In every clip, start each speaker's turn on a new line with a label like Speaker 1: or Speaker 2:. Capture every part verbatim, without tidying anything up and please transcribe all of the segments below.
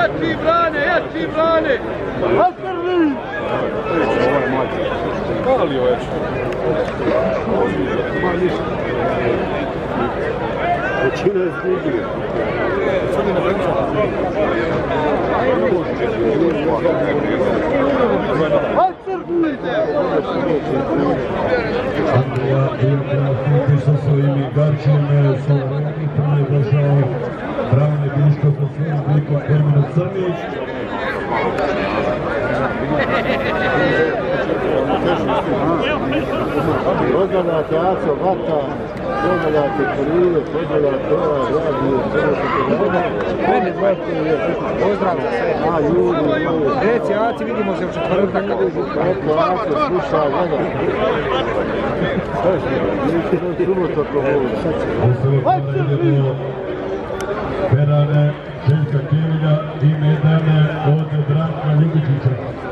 Speaker 1: jači Brane, jači Brane! Ostrvi! Mali već. Većina je snigli.
Speaker 2: Andrija Ilka sa svojim Garčijem Sloveniji došao Brane Biško sa svojim blikom Termina Crnić.
Speaker 3: Pozdravljate Aco, Vata, pozdravljate Koride, pozdravljate ova radio, meni dvajte, pozdravljam sve. A, ljudi, reci Aci, vidimo se u četvrtak. Eto, Aco, sluša, gleda. Nisi do subotu ako voli.
Speaker 2: Perane, Željka Kevilja i medane od Branka Ljubičića.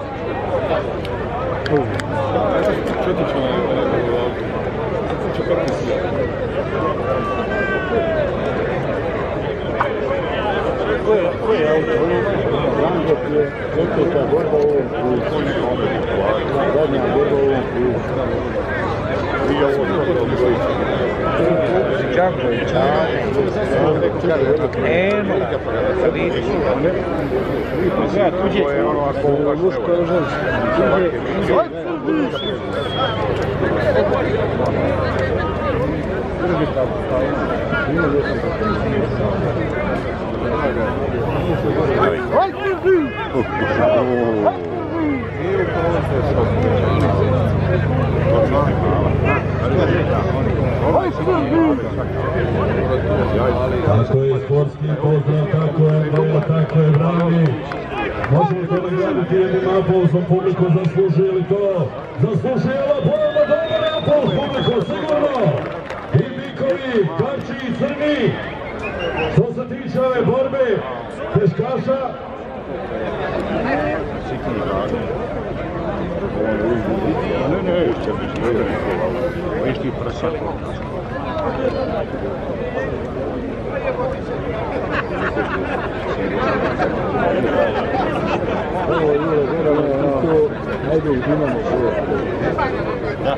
Speaker 3: Ko je auto? Rango ti je četvrta borba u ovom krugu. Zadnja borba u ovom krugu.
Speaker 4: Đaković, Eno, vidiš. Zna, tuđe. To je ono ako uvaš muško je žensko.
Speaker 2: Tako je sportski pozdrav, tako je Andrija, tako je Brane. Možemo to nagraditi jednim aplausom, publiku zaslužuje li to? Zaslužuje li aplauz, dobar aplauz, publiku, sigurno! I Mikovi, Garči i Crni. Što se tiče ove borbe, teškaša.
Speaker 3: Ne, ne, još će biti gledali kola, viš ti prsa. Ovo je Jure Gorano, to najde u Dinamo svoje. Da.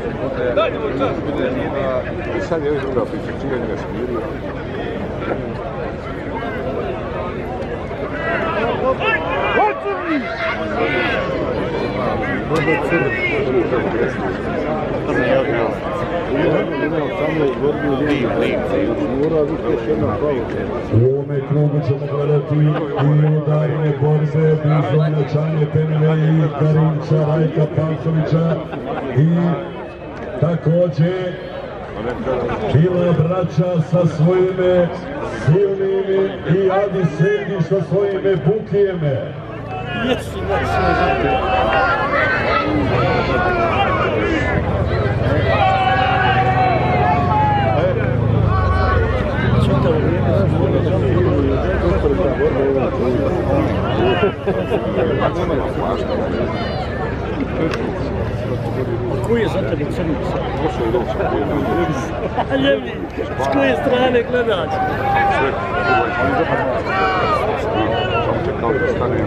Speaker 3: I sad je još druga priča, čije njega smirio.
Speaker 2: U ovome krugu ćemo gledati i udarine borbe, Bizona, Čanje, Peneve i Karinča, Rajka Pankovića i također Bila braća sa svojime silnimi i Adi Sedi sa svojime bukijeme.
Speaker 1: Jesu, jesu, Koji je za tebi crnic? Ljevi, s koje strane gledaš?
Speaker 3: Kao da stane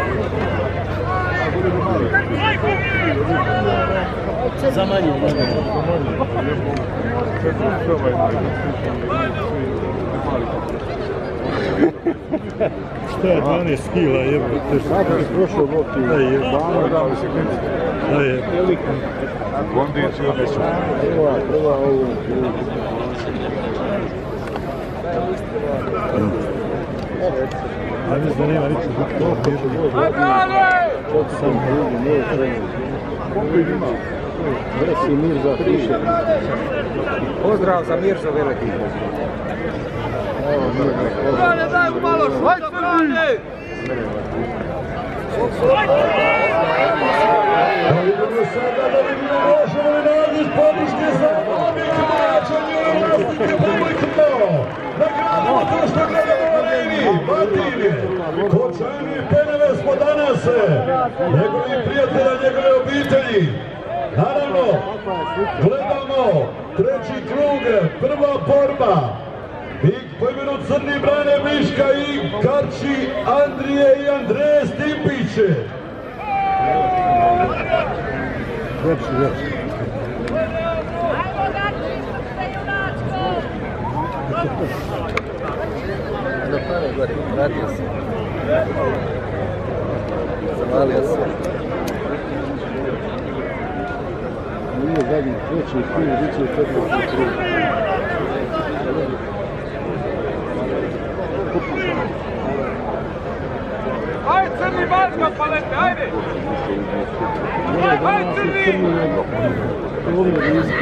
Speaker 1: Za manje.
Speaker 2: Šta je dvanaest kila jebo?
Speaker 3: Sada je prošlo lopti.
Speaker 2: Da je jebano. Da je.
Speaker 3: Kondiciju odlično. Prva, prva ovu.
Speaker 2: A mislim da nema ničeg buka.
Speaker 3: Čak sam drugi, nije trening. Koliko ima? Veliki Mirza piše.
Speaker 4: Pozdrav za Mirza veliki.
Speaker 1: Brane, daj mu malo šuta, Brane!
Speaker 2: Da vidimo sada, da vidimo možemo li nađeš podrške za ovih vraćanje i vlastite publikno. Nagradimo to što gledamo na liniji, Batine, Kočani, Peneve smo danas, njegovi prijatelja, njegove obitelji. Naravno, gledamo treći krug, prva borba. Big po imenu Crni Brane Miška i Garči Andrije i Andreje Stipiće.
Speaker 3: Lepši, lepši.
Speaker 5: Da pare gore, vratio se. Zavalio se.
Speaker 3: Nije zadnji, treći film, bit će četvrti film.
Speaker 1: Ajde Crni Barska palete, ajde! Ajde Crni!
Speaker 3: Ovdje je isti.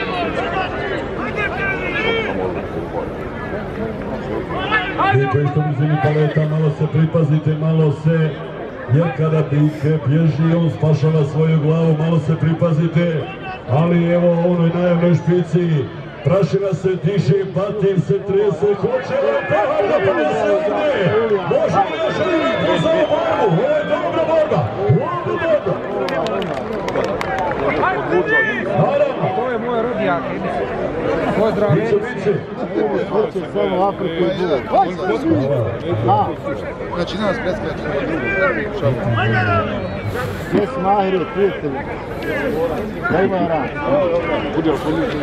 Speaker 2: Vi koji ste u blizini paleta, malo se pripazite, malo se, jer kada bike bježi, on spašava svoju glavu, malo se pripazite, ali evo u onoj najavnoj špici, prašina se diše, Batin se trese, hoće li pahar da ponese ovdje? Može li još želiti za ovu borbu? Ovo je dobra borba, ovo je dobra. Naravno.
Speaker 4: To je moj rodijak. Pozdrav.
Speaker 2: Biće, biće.
Speaker 3: Hoće samo Afriku i Bulu.
Speaker 5: Znači nas preskače.
Speaker 3: Gdje su mahiri, prijatelji? Da ima rad. Bude li politi?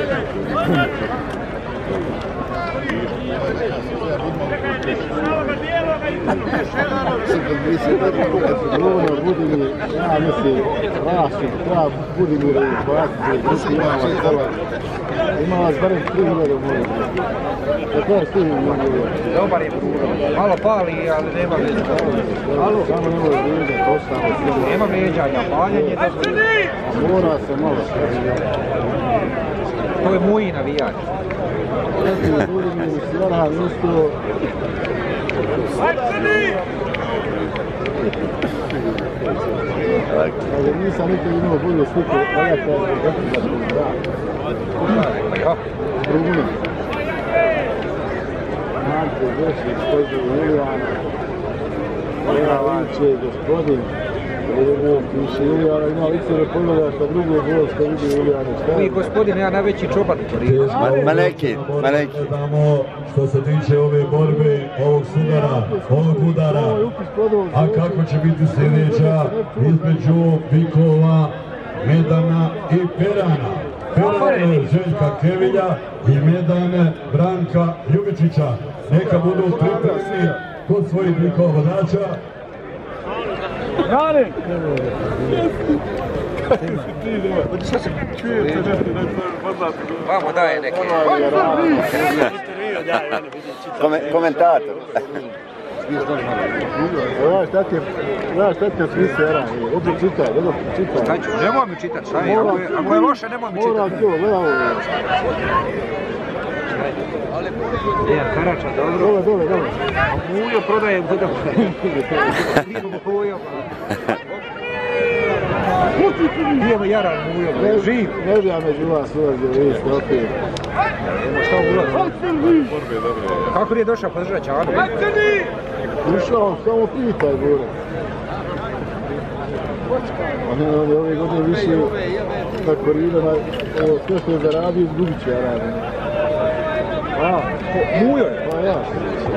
Speaker 3: Dovoljno Budimir, ja mislim, Rašin, treba Budimir i Batin, ima vas barem tri hiljade može. Kako je stigli mogu?
Speaker 4: Dobar je, malo pali, ali nema vređanja.
Speaker 3: Samo ne može vrijeđati, ostalo stigli.
Speaker 4: Nema vređanja, paljanje dobro.
Speaker 3: Mora se malo.
Speaker 4: To je moji navijač.
Speaker 3: Neki Budimir i Svrhan isto. Ali nisam nikad imao bolje slike, a ja kao definitivno brak. Brune. Mante, Gršić, Kozovo, Julijana. Eva Vinče, gospodin. Ovo piše Julijana, ima lice ne pogleda što drugo gol što vidi Julijana.
Speaker 4: Ovi gospodin, ja najveći čobat u Koridi.
Speaker 5: Maleki, maleki.
Speaker 2: Što se tiče ove borbe, ovog sudara, ovog udara, a kako će biti sljedeća između Bikova, Medana i Perana. Perana Željka Kevilja i Medane Branka Ljubičića. Neka budu pripremni kod svojih Bikova vodača.
Speaker 1: Brane!
Speaker 4: Vamo daje neke.
Speaker 5: Komentator.
Speaker 3: Ovo šta ti je, znaš šta ti je prisera, opet čitaj, dobro čitaj.
Speaker 4: Znači, nemoj mi čitat, šta je? Ako je, ako je loše, nemoj mi čitat.
Speaker 3: Moram to, gleda ovo.
Speaker 4: Dejan Karača, dobro.
Speaker 3: Dole, dole, dole.
Speaker 4: A Mujo prodaje voda. Mujo. Idemo Jaran Mujo, živ.
Speaker 3: Ne bi ja među vas ulazio, vi ste opet.
Speaker 4: Šta ulazi? Kako je došao podržati Čadu?
Speaker 3: Ušao, samo pitaj, Bore. On je ove godine više na Korida, sve što je zaradio, izgubit će ja radim.
Speaker 4: A, Mujo je?
Speaker 3: Pa ja.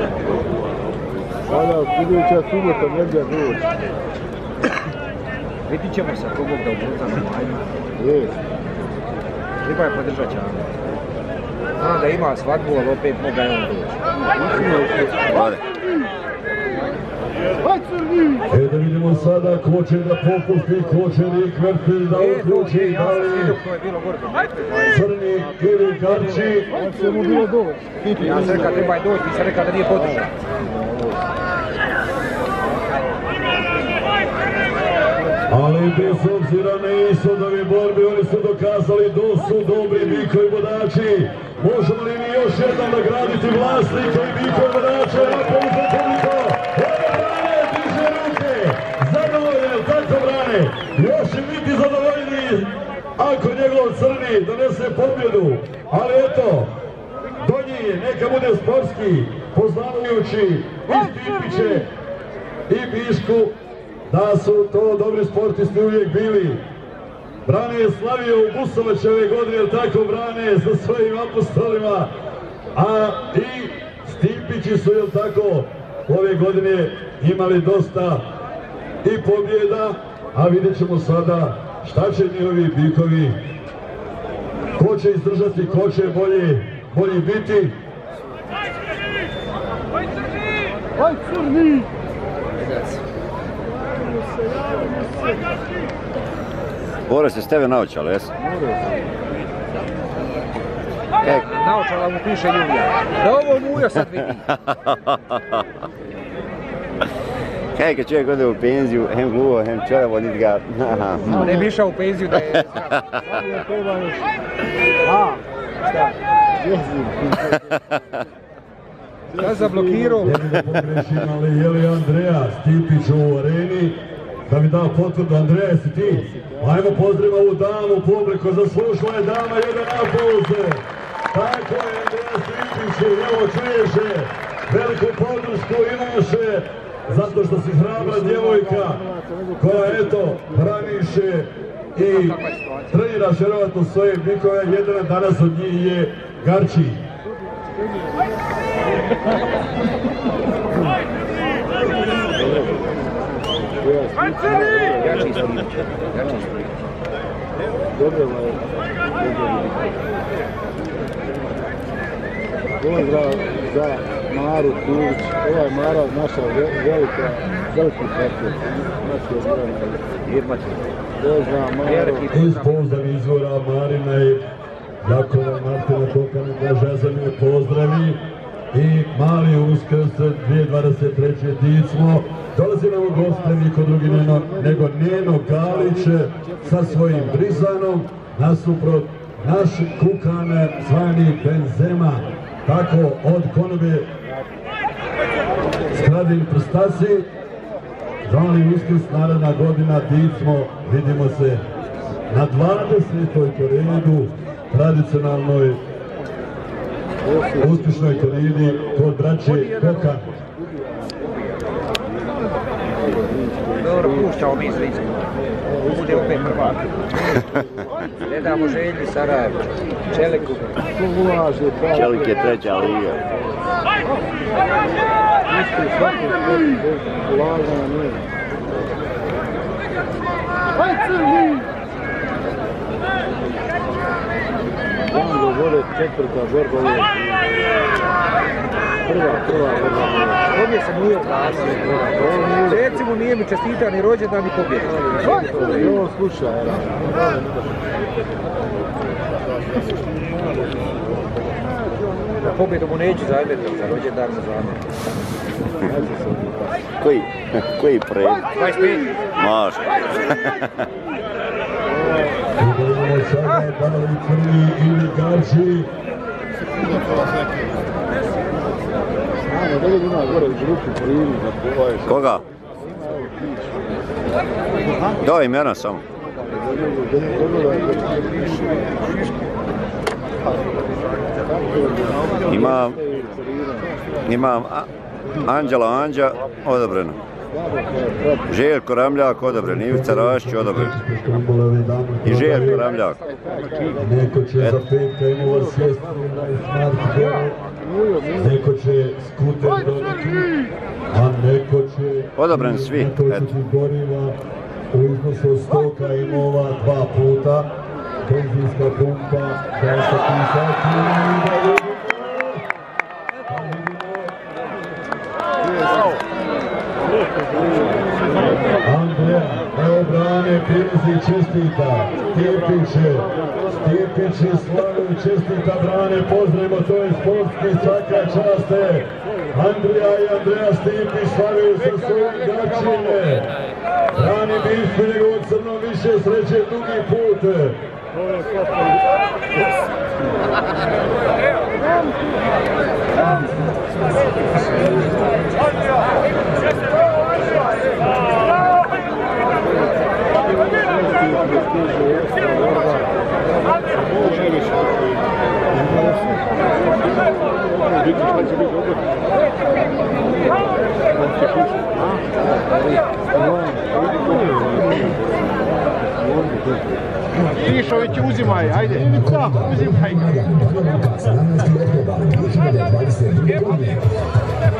Speaker 3: Hvala, iduća subota, negdje doći.
Speaker 4: Vidit ćemo se ako Bog da ubrzamo, ajmo.
Speaker 3: Jes.
Speaker 4: Treba je podržati Čadu. Znam da ima svadbu, ali opet moga je on doći.
Speaker 5: Hvala.
Speaker 2: E da vidimo sada ko će da popusti, ko će Rikvertel da uključi, da li Crni ili Garči.
Speaker 3: Ako se mu bilo doći.
Speaker 4: Ja sam rekao treba je doći, ti sam rekao da nije podržan.
Speaker 2: Ali bez obzira na ishod borbe, oni su dokazali da su dobri bikovi vodači. Možemo li mi još jednom nagraditi vlasnika i bikovi vodača? Napolite publiko! Evo Brane, diže ruke! Zadovoljne, tako Brane! Još će biti zadovoljni ako njegov Crni donese pobjedu. Ali eto, do njih neka bude sportski, poznavajući i Stipiće i Bišku, da su to dobri sportisti uvijek bili. Brane je slavio u Busovaće ove godine, jer tako Brane sa svojim apostolima, a i Stipiće Stipići su, jel tako, ove godine imali dosta i pobjeda, a vidjet ćemo sada šta će njihovi bikovi, ko će izdržati, ko će bolje, bolje biti.
Speaker 1: Oj, Crni!
Speaker 5: Bore se s tebe naočale, jesu?
Speaker 4: E, naočala mu piše Julija. Da ovo Mujo sad vidi.
Speaker 5: Kaj kad čovjek ode u penziju, hem gluvo, hem čoravo, niti ga...
Speaker 4: A ne bi išao u penziju da je... A, šta? Šta zablokirao?
Speaker 2: Ne bi da pogrešim, ali je li Andreja Stipić u areni da mi dao potvrdu? Andreja, jesi ti? Ajmo pozdravimo ovu damu, publiku, zaslušila je dama jedan aplauz. Tako je, Andreja Stipić, evo čuješ je, veliku podršku imaš je, zato što si hrabra djevojka koja, eto, hraniše i treniraš vjerovatno svoje bikove. Jedan danas od njih je Garči.
Speaker 4: Garči ispred. Garči ispred.
Speaker 3: Dobro je. Pozdrav za Maru Tulić. Ova je Mara naša velika, veliki partner. Naša je Pozdrav Maru.
Speaker 2: Iz pouzdanih izvora Marina i Jakova Martina Kokana Božezan je pozdravi i mali uskrs dvije tisuće dvadeset treće ticmo. Dolazi nam u goste niko drugi neno, nego Neno Galić sa svojim Brizanom, nasuprot naš Kukan zvani Benzema. Tako od konobe Skradin prstaci, zvani uskrs, naredna godina, ticmo, vidimo se na dvadesetoj po redu tradicionalnoj uspješnoj koridi kod braće Kokan.
Speaker 4: Dobro, puštao mi Zrinski. Bude opet prvak. Ne damo Želji Sarajevo. Čeliku.
Speaker 5: Čelik je treća liga.
Speaker 1: Oj, Crni!
Speaker 3: Dan govore četvrta borba. Prva, prva borba.
Speaker 4: Pobje sam uvijek glasio. Recimo nije mi čestitan ni rođendan ni pobjede.
Speaker 3: I ovo sluša, era.
Speaker 4: Na pobjedu mu neću zamjeriti, za rođendan mu zamjeriti.
Speaker 5: Koji? Koji pred?
Speaker 4: dvadeset pet.
Speaker 5: Može.
Speaker 2: Idemo sada da li Crni ili Garči.
Speaker 3: Ajmo, da li ima gore u grupu primi za ovaj...
Speaker 5: Koga? Da, imena samo. Ima... Imam Anđela Anđa, odobreno. Željko Ramljak, odobren. Ivica Rašć, odobren. I Željko Ramljak.
Speaker 2: Neko će za petka imova sjesti na smartfonu, neko će skuter dobiti, a neko će...
Speaker 5: Odobren svi, eto.
Speaker 2: Goriva u iznosu od sto imova dva puta. Benzinska pumpa, dvadeset sati i Andreja, evo Brane, Pirizi čestita, Stipiće, Stipići slavi čestita Brane, pozdravimo, to je sportski, svaka čast je. Andreja i Andreja Stipić slavaju sa svojim Garčine. Brani Bišpi njegovo crno više sreće drugi put.
Speaker 3: Pišović, uzimaj, ajde. Ivica, uzimaj ga.